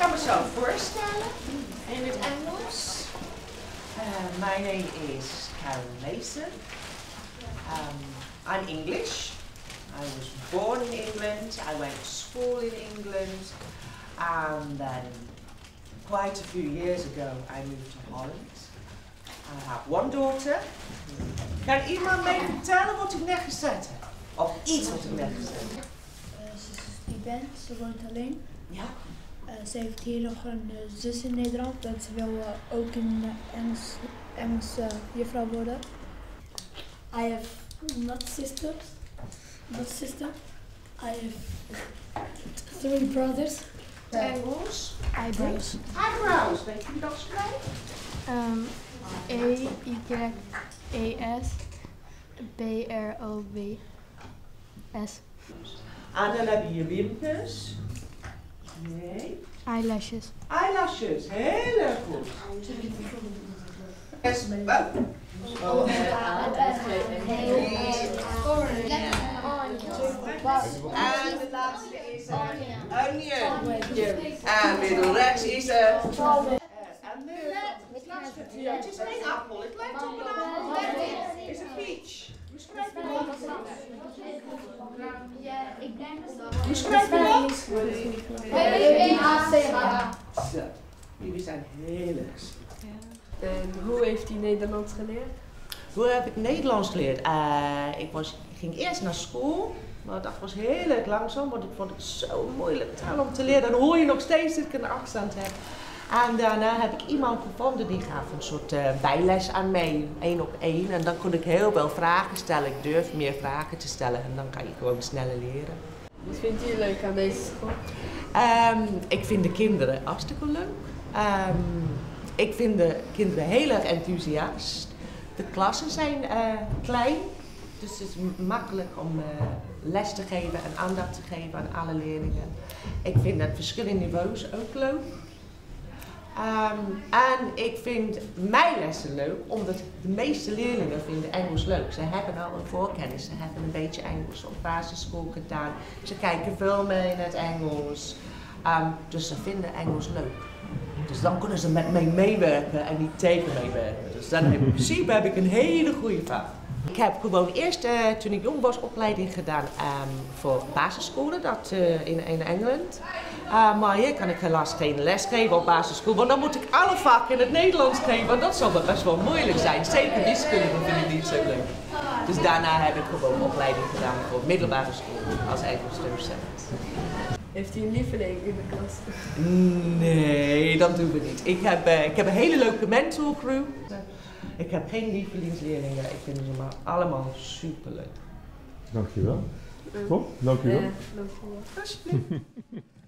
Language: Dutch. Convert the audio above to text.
ga mezelf voorstellen in het Engels. My name is Karen Mason. I'm English. I was born in England. I went to school in England. And then quite a few years ago I moved to Holland. I have one daughter. Kan iemand mij vertellen wat ik net gezegd heb? Of iets wat ik net gezegd heb? Ze woont alleen. Ja. Ze heeft hier nog een zus in Nederland. Dat ze wil ook een Engelse juffrouw worden. I have not sister. I have 3 brothers. Engels. Eyebrows. Eyebrows. Weet je dat schrijven? E-Y-E-S B-R-O-W-S. En dan heb je je wimpers. Nee. Eyelashes. Eyelashes. Heel erg goed. Yes. En de laatste is onion. En middelrechts is er. En het is geen appel. Het lijkt op een appel. Het is een peach. Hoe schrijf je dat? Hoe schrijf je dat? Zo, jullie zijn heel erg. En hoe heeft hij Nederlands geleerd? Hoe heb ik Nederlands geleerd? Ik ging eerst naar school, maar dat was heel erg langzaam, want ik vond het zo moeilijk taal om te leren. Dan hoor je nog steeds dat ik een accent heb. En daarna heb ik iemand gevonden die gaf een soort bijles aan mij, 1 op 1. En dan kon ik heel veel vragen stellen. Ik durf meer vragen te stellen en dan kan je gewoon sneller leren. Wat vindt u leuk aan deze school? Ik vind de kinderen hartstikke leuk. Ik vind de kinderen heel erg enthousiast. De klassen zijn klein, dus het is makkelijk om les te geven en aandacht te geven aan alle leerlingen. Ik vind het verschillende niveaus ook leuk. En ik vind mijn lessen leuk, omdat de meeste leerlingen vinden Engels leuk. Ze hebben al een voorkennis, ze hebben een beetje Engels op basisschool gedaan. Ze kijken veel mee in het Engels, dus ze vinden Engels leuk. Dus dan kunnen ze met mij meewerken en niet tegen mij werken. Dus dan in principe heb ik een hele goede vaart. Ik heb gewoon eerst, toen ik jong was, opleiding gedaan voor basisscholen in Engeland. Maar hier kan ik helaas geen les geven op basisschool, want dan moet ik alle vakken in het Nederlands geven. En dat zal best wel moeilijk zijn. Zeker wiskunde vind ik niet zo leuk. Dus daarna heb ik gewoon opleiding gedaan voor middelbare school als Engels docent. Heeft u een lieveling in de klas? Nee, dat doen we niet. Ik heb een hele leuke mentorcrew. Ik heb geen lievelingsleerlingen. Ik vind ze maar allemaal superleuk. Dankjewel. Toch? Dankjewel. Ja, dankjewel. Alsjeblieft.